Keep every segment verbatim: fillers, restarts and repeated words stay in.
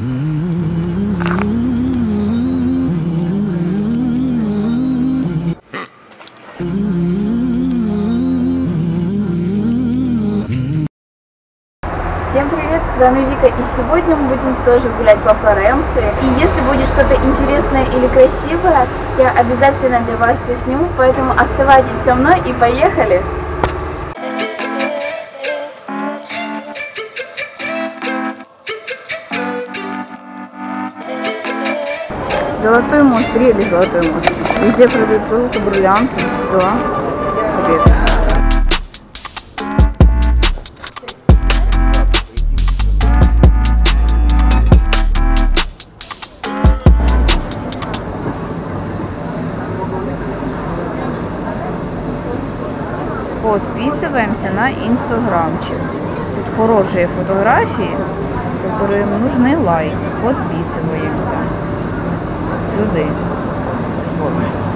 Всем привет, с вами Вика, и сегодня мы будем тоже гулять по Флоренции. И если будет что-то интересное или красивое, я обязательно для вас это сниму, поэтому оставайтесь со мной и поехали! Золотой мост, рели Золотой мост. Везде продают золото, бриллианты, все. Привет. Подписываемся на инстаграмчик. Тут хорошие фотографии, которые нужны лайк. Подписываемся. Сюда. Вот.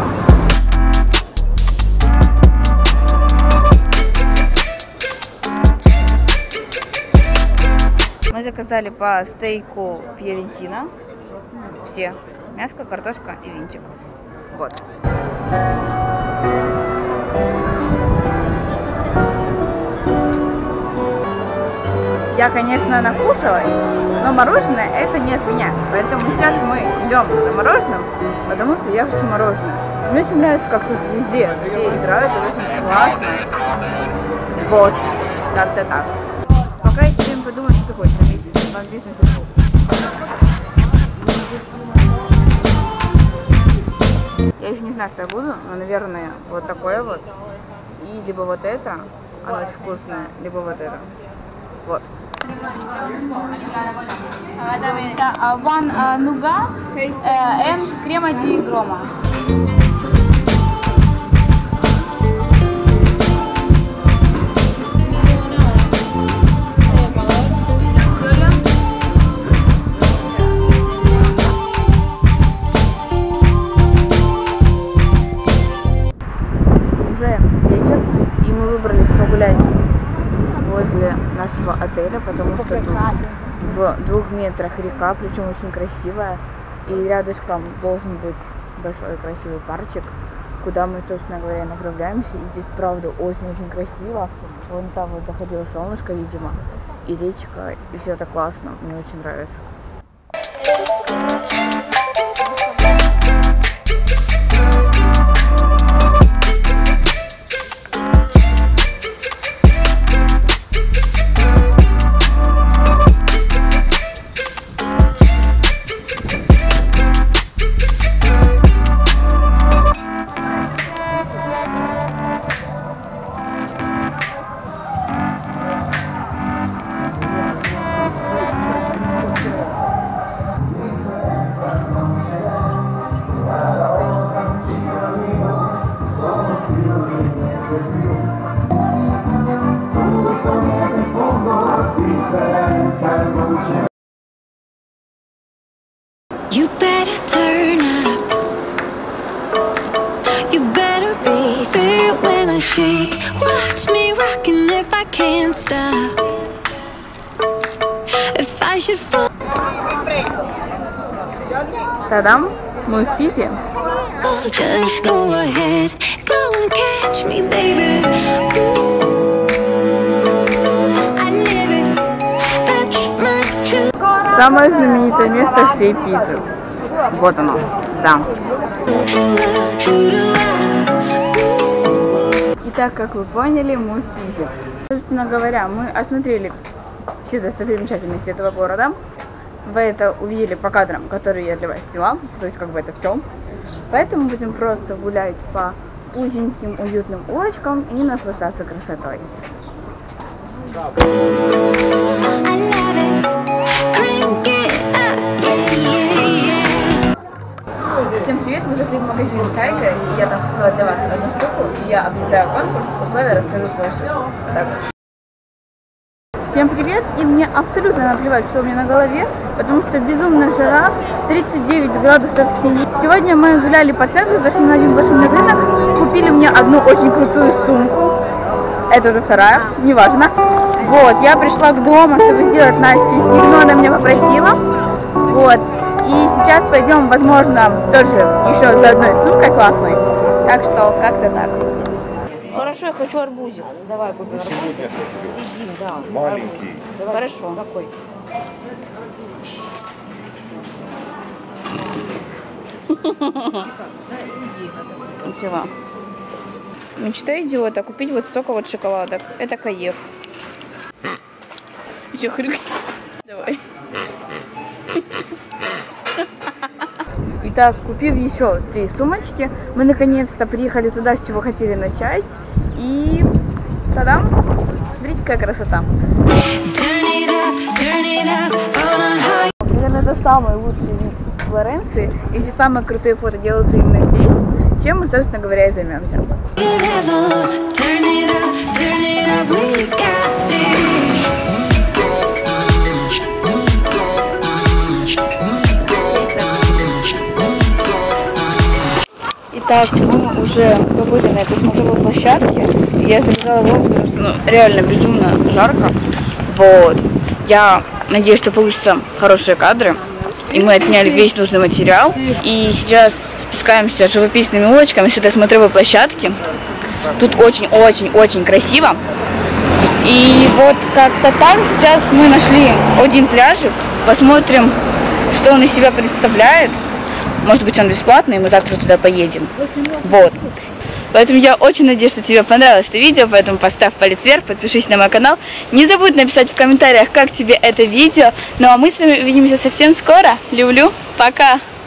Мы заказали по стейку Фьорентина. Все. Мяско, картошка и винчик. Вот. Я, конечно, накушалась, но мороженое это не от меня. Поэтому сейчас мы идем за мороженым, потому что я хочу мороженое. Мне очень нравится, как тут везде все играют, это очень классно. Вот, как-то так. Пока я тебе подумаю, что ты хочешь, вам бизнес. Я еще не знаю, что я буду, но, наверное, вот такое вот. И либо вот это, оно очень вкусное, либо вот это. Вот. One uh, nougat uh, and crema di Roma. Уже вечер, и мы выбрались погулять возле нашего отеля, потому что тут в двух метрах река, причем очень красивая, и рядышком должен быть большой красивый парчик, куда мы, собственно говоря, направляемся. И здесь, правда, очень-очень красиво. Вон там вот заходило солнышко, видимо, и речка, и все это классно, мне очень нравится. You better turn up. You better be there when I shake. Watch me rockin' if I can't stop. If I should fall. Та-дам! Мы в Пизе. Just go ahead, go and catch me, baby. Ooh, I live it. That's my truth. Самое знаменитое место всей Пизы. Вот оно, да. Итак, как вы поняли, мы в Пизе. Собственно говоря, мы осмотрели все достопримечательности этого города. Вы это увидели по кадрам, которые я для вас сняла. То есть, как бы это все. Поэтому будем просто гулять по узеньким, уютным улочкам и наслаждаться красотой. Всем привет! Мы зашли в магазин Тайга, и я там купила для вас одну штуку, и я объявляю конкурс, условия расскажу позже. Так. Всем привет! И мне абсолютно наплевать, что у меня на голове, потому что безумная жара, тридцать девять градусов в тени. Сегодня мы гуляли по центру, зашли на один большой рынок, купили мне одну очень крутую сумку. Это уже вторая, неважно. Вот, я пришла к дому, чтобы сделать Насте стиль, но она меня попросила. Вот. И сейчас пойдем, возможно, тоже еще за одной сумкой классной. Так что как-то так. Хорошо, я хочу арбузик. Давай купим арбуз. Съедим, да. Маленький. Давай. Хорошо. Какой? Взяла. Мечта идиота купить вот столько вот шоколадок. Это кайф. Еще хрюк. Давай. Итак, купив еще три сумочки, мы наконец-то приехали туда, с чего хотели начать. И та-дам! Смотрите, какая красота. Наверное, это самый лучший вид Флоренции. И все самые крутые фото делаются именно здесь, чем мы, собственно говоря, и займемся. Итак, мы уже побыли на этой смотровой площадке. Я завязала волосы, потому что ну, реально безумно жарко. Вот. Я надеюсь, что получатся хорошие кадры. И мы отсняли весь нужный материал. И сейчас спускаемся живописными улочками с этой смотровой площадки. Тут очень-очень-очень красиво. И вот как-то так сейчас мы нашли один пляжик. Посмотрим, что он из себя представляет. Может быть, он бесплатный, и мы завтра туда поедем. Вот. Поэтому я очень надеюсь, что тебе понравилось это видео, поэтому поставь палец вверх, подпишись на мой канал. Не забудь написать в комментариях, как тебе это видео. Ну а мы с вами увидимся совсем скоро. Люблю. Пока.